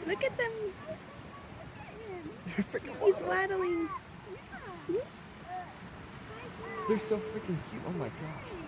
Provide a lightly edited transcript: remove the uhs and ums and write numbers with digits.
Look at them. They're freaking He's waddling. They're so freaking cute. Oh my gosh.